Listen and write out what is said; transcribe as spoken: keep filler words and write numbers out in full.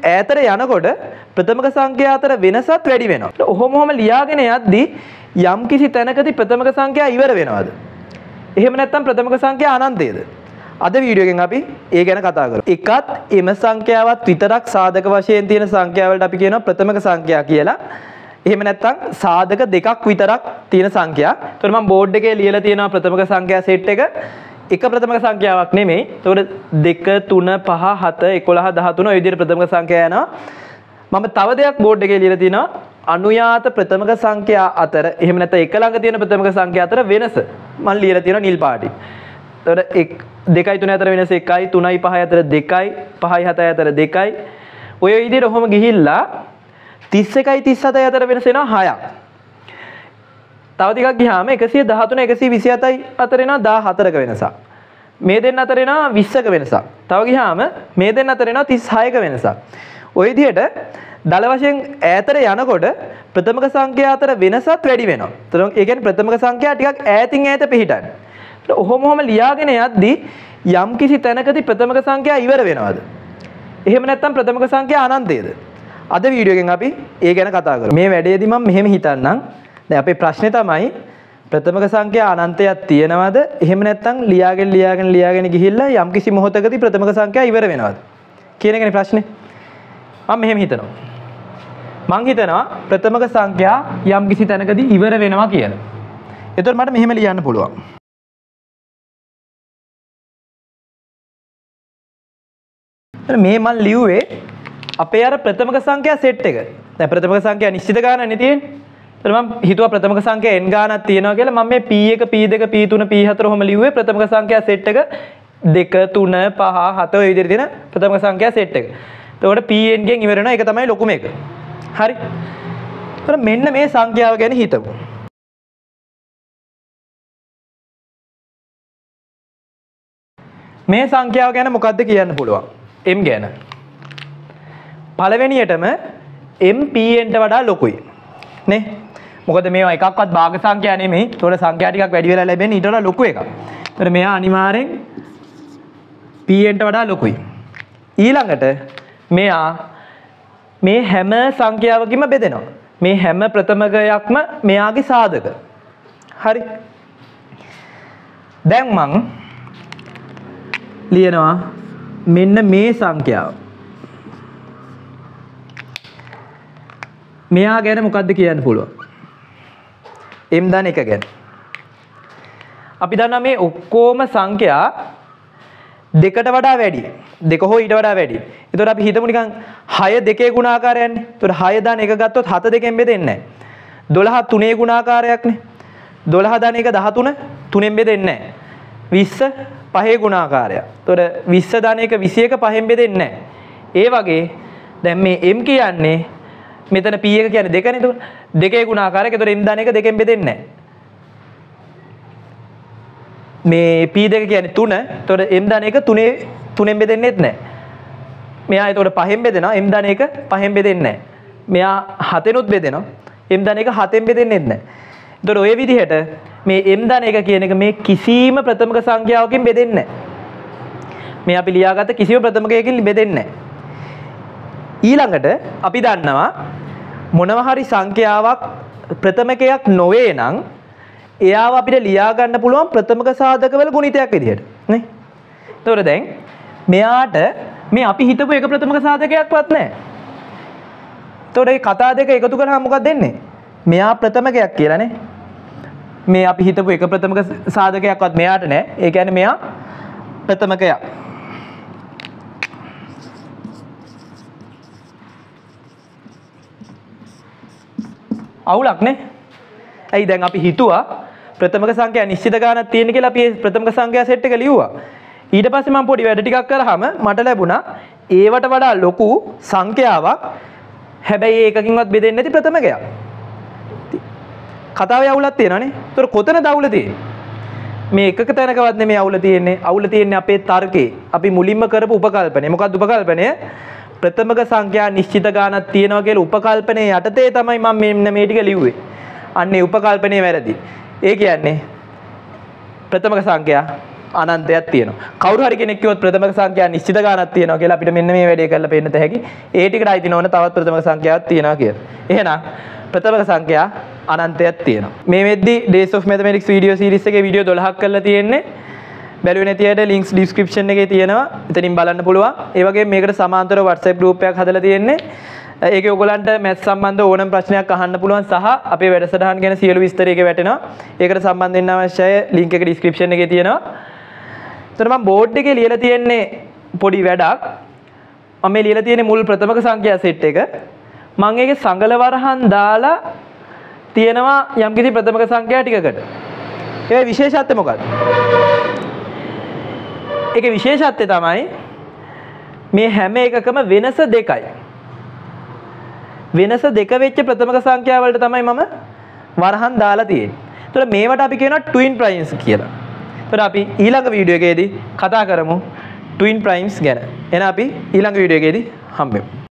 ඈතට යනකොට ප්‍රථමක සංඛ්‍යා අතර වෙනසත් වැඩි වෙනවා. ඔහොම ඔහොම ලියාගෙන යද්දී යම් කිසි තැනකදී ප්‍රථමක සංඛ්‍යා ඉවර වෙනවද? එහෙම නැත්නම් ප්‍රථමක සංඛ්‍යා අනන්තයේද? අද වීඩියෝ එකෙන් අපි ඒ ගැන කතා කරමු. එකත් එම සංඛ්‍යාවත් විතරක් සාධක වශයෙන් තියෙන සංඛ්‍යා වලට අපි කියනවා ප්‍රථමක සංඛ්‍යා කියලා. එහෙම නැත්නම් සාධක දෙකක් විතරක් තියෙන සංඛ්‍යා. ඒතකොට මම බෝඩ් එකේ ලියලා තියෙනවා ප්‍රථමක සංඛ්‍යා සෙට් එක. එක ප්‍රථමක සංඛ්‍යාවක් නෙමෙයි. ඒතකොට දෙක තුන පහ හත එකොළහ දහතුන ඔය විදිහට ප්‍රථමක සංඛ්‍යා යනවා. මම තව දෙයක් බෝඩ් එකේ ලියලා තියෙනවා අනුයාත ප්‍රථමක සංඛ්‍යා අතර එහෙම නැත්නම් එක ළඟ තියෙන ප්‍රථමක සංඛ්‍යා අතර වෙනස මම ලියලා තියෙනවා නිල් පාටින්. එතකොට එක් දෙකයි තුනයි අතර වෙනස එකයි තුනයි පහයි අතර දෙකයි පහයි හතයි අතර දෙකයි ඔය විදිහට ඔහොම ගිහිල්ලා තිස් එකයි තිස් හතයි අතර වෙනස එනවා හයක්. තව ටිකක් ගියාම එකසිය දහතුන එකසිය විසිහතයි අතර එනවා දහහතරක වෙනසක්. මේ දෙන්න අතර එනවා විස්සක වෙනසක්. තව ගියාම මේ දෙන්න අතර එනවා තිස් හයක වෙනසක්. ඔය විදිහට දල වශයෙන් ඈතට යනකොට ප්‍රථමක සංඛ්‍යා අතර වෙනසත් වැඩි වෙනවා. එතකොට ඒ කියන්නේ ප්‍රථමක සංඛ්‍යා ටිකක් ඈතින් ඈත පිහිටන්නේ. ඔහොම ඔහොම ලියාගෙන යද්දී යම් කිසි තැනකදී ප්‍රථමක සංඛ්‍යා ඉවර වෙනවද? එහෙම නැත්නම් ප්‍රථමක සංඛ්‍යා අනන්තයේද? අද වීඩියෝ එකෙන් අපි ඒ ගැන කතා කරමු. මේ වැඩේදී මම මෙහෙම හිතන්නම්. දැන් අපේ ප්‍රශ්නේ තමයි ප්‍රථමක සංඛ්‍යා අනන්තයක් තියෙනවද? එහෙම නැත්නම් ලියාගෙන ලියාගෙන ලියාගෙන ගිහිල්ලා යම් කිසි මොහොතකදී ප්‍රථමක සංඛ්‍යා ඉවර වෙනවද? කියන එකනේ ප්‍රශ්නේ. මම මෙහෙම හිතනවා. මං හිතනවා ප්‍රථමක සංඛ්‍යා යම් කිසි තැනකදී ඉවර වෙනවා කියලා. එතකොට මට මෙහෙම ලියන්න පුළුවන්. මේ මන් ලියුවේ අපේ අර ප්‍රථමක සංඛ්‍යා සෙට් එක. දැන් ප්‍රථමක සංඛ්‍යා නිශ්චිත ගානනේ තියෙන්නේ. ඒත් මම හිතුවා ප්‍රථමක සංඛ්‍යා n ගානක් තියෙනවා කියලා. මම මේ p එක p දෙක p තුන p හතර ඔහොම ලිව්වේ ප්‍රථමක සංඛ්‍යා සෙට් එක දෙක තුන පහ හත ඔය විදිහට තියෙන ප්‍රථමක සංඛ්‍යා සෙට් එක. එතකොට pn ගෙන් ඉවර වෙනවා. ඒක තමයි ලොකුම එක. හරි. ඒතර මෙන්න මේ සංඛ්‍යාව ගැන හිතමු. මේ සංඛ්‍යාව ගැන මොකද්ද කියන්න පුළුවන්? m ගැන. පළවෙනියටම m pn ට වඩා ලොකුයි. නේ? මොකද මේවා එකක්වත් භාග සංඛ්‍යා නෙමෙයි. ඒතකොට සංඛ්‍යා ටිකක් වැඩි වෙලා ලැබෙන්නේ ඊට වඩා ලොකු එකක්. ඒතර මෙයා අනිවාර්යෙන් pn ට වඩා ලොකුයි. ඊළඟට මෙයා මේ හැම සංඛ්‍යාවකින්ම බෙදෙනවා. මේ හැම ප්‍රථමකයක්ම මෙයාගේ සාධක. හරි. දැන් මං ලියනවා මෙන්න මේ සංඛ්‍යාව. මෙයා ගැන මොකද්ද කියන්න පුළුවන්? m දන එක ගැන. අපි දන්නවා මේ ඔක්කොම සංඛ්‍යා දෙකට වඩා වැඩි. දෙක හෝ ඊට වඩා වැඩි. ඒතකොට අපි හිතමු නිකන් හය දෙකේ ගුණාකාරයන්නේ. ඒතකොට හය දාන එක ගත්තොත් හත දෙකෙන් බෙදෙන්නේ නැහැ. දොළහ තුනේ ගුණාකාරයක්නේ. දොළහ දාන එක දහතුන තුනෙන් බෙදෙන්නේ නැහැ. විස්ස පහේ ගුණාකාරයක්. ඒතකොට විස්ස දාන එක විසි එක පහෙන් බෙදෙන්නේ නැහැ. ඒ වගේ දැන් මේ m කියන්නේ මෙතන p එක කියන්නේ දෙකනේ. ඒතකොට දෙකේ ගුණාකාරයක්. ඒතකොට m දාන එක දෙකෙන් බෙදෙන්නේ නැහැ. මේ p දෙක කියන්නේ තුන. එතකොට m දාන එක තුනේ තුනෙන් බෙදෙන්නේත් නැහැ. මෙයා එතකොට පහෙන් බෙදෙනවා. m දාන එක පහෙන් බෙදෙන්නේ නැහැ. මෙයා හතෙනුත් බෙදෙනවා. m දාන එක හතෙන් බෙදෙන්නේත් නැහැ. එතකොට ඔය විදිහට මේ m දාන එක කියන එක මේ කිසිම ප්‍රථමක සංඛ්‍යාවකින් බෙදෙන්නේ නැහැ. මේ අපි ලියාගත්ත කිසිම ප්‍රථමකයකින් බෙදෙන්නේ නැහැ. ඊළඟට අපි දන්නවා මොනවා හරි සංඛ්‍යාවක් ප්‍රථමකයක් නොවේ නම් එයාව අපිට ලියා ගන්න පුළුවන් ප්‍රථමක සාධකවල ගුණිතයක් විදිහට නේ. ඒතකොට දැන් මෙයාට මේ අපි හිතපු එක ප්‍රථමක සාධකයක්වත් නැහැ. ඒතකොට මේ කතා දෙක එකතු කරාම මොකක්ද දෙන්නේ? මෙයා ප්‍රථමකයක් කියලා නේ. මේ අපි හිතපු එක ප්‍රථමක සාධකයක්වත් මෙයාට නැහැ. ඒ කියන්නේ මෙයා ප්‍රථමකයක්. අවුලක් නේ. ඇයි දැන් අපි හිතුවා ප්‍රථමක සංඛ්‍යා නිශ්චිත ගානක් තියෙන කියලා අපි මේ ප්‍රථමක සංඛ්‍යා සෙට් එක ලියුවා. ඊට පස්සේ මම පොඩි වැඩ ටිකක් කරාම මට ලැබුණා ඒවට වඩා ලොකු සංඛ්‍යාවක් හැබැයි ඒකකින්වත් බෙදෙන්නේ නැති ප්‍රථමකයක්. කතාවේ අවුලක් තියෙනවනේ. ඒතර කොතනද අවුල තියෙන්නේ? මේ එකක තැනකවත් නෙමෙයි අවුල තියෙන්නේ. අවුල තියෙන්නේ අපේ තර්කේ. අපි මුලින්ම කරපු උපකල්පනය. මොකක්ද උපකල්පනය? ප්‍රථමක සංඛ්‍යා නිශ්චිත ගානක් තියෙනවා කියලා උපකල්පනයේ යටතේ තමයි මම මෙන්න මේ ටික ලිව්වේ. අන්නේ උපකල්පනයේ වැරදි. ඒ කියන්නේ ප්‍රථමක සංඛ්‍යා අනන්තයක් තියෙනවා. කවුරු හරි කෙනෙක් කිව්වොත් ප්‍රථමක සංඛ්‍යා නිශ්චිත ගානක් තියෙනවා කියලා අපිට මෙන්න මේ වැඩේ කරලා පෙන්නත හැකි. ඒ ටිකට අයිති නොවන තවත් ප්‍රථමක සංඛ්‍යාවක් තියෙනවා කියලා. එහෙනම් ප්‍රථමක සංඛ්‍යා අනන්තයක් තියෙනවා. මේ වෙද්දි Days of Mathematics video series එකේ වීඩියෝ දොළහක් කරලා තියෙන්නේ. බැලුවේ නැති අයට links description එකේ තියෙනවා. එතනින් බලන්න පුළුවන්. ඒ වගේම මේකට සමාන්තරව WhatsApp group එකක් හදලා තියෙන්නේ. ඒකේ ඔයගොල්ලන්ට math සම්බන්ධ ඕනම ප්‍රශ්නයක් අහන්න පුළුවන් සහ අපේ වැඩසටහන් ගැන සියලු විස්තර ඒකේ වැටෙනවා. ඒකට සම්බන්ධ වෙන්න අවශ්‍ය link එක description එකේ තියෙනවා. එතන මම බෝඩ් එකේ ලියලා තියෙන්නේ පොඩි වැඩක්. මම මේ ලියලා තියෙන්නේ මුල් ප්‍රථමක සංඛ්‍යා සෙට් එක. මම ඒකේ සංගල වරහන් දාලා තියෙනවා යම්කිසි ප්‍රථමක සංඛ්‍යා ටිකකට. ඒකේ විශේෂත්වය මොකක්ද? ඒකේ විශේෂත්වය තමයි මේ හැම එකකම වෙනස දෙකයි. වෙනස දෙක වෙච්ච ප්‍රථමක සංඛ්‍යා වලට තමයි මම වරහන් දාලා තියෙන්නේ. ඒතකොට මේවට අපි කියනවා ට්වින් ප්‍රයිම්ස් කියලා. ඒතකොට අපි ඊළඟ වීඩියෝ එකේදී කතා කරමු ට්වින් ප්‍රයිම්ස් ගැන. එහෙනම් අපි ඊළඟ වීඩියෝ එකේදී හම්බෙමු.